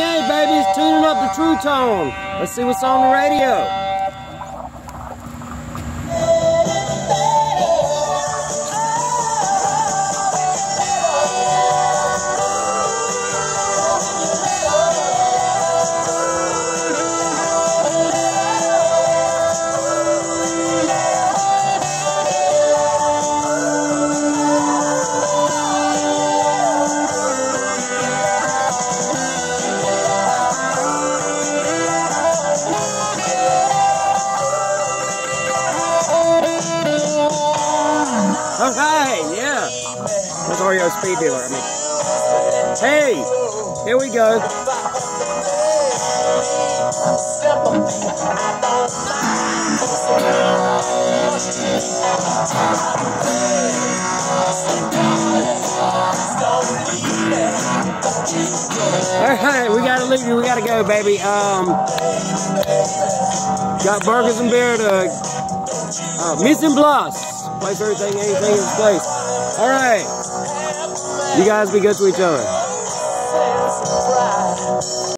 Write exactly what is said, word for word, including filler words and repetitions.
Okay, babies, tuning up the Truetone. Let's see what's on the radio. Okay, yeah. That's Oreo speed dealer, I mean. Hey, here we go. Alright, we gotta leave you, we gotta go, baby. Um, got burgers and beer to uh, Mise en Place. Place everything, anything in its place. Alright. You guys be good to each other.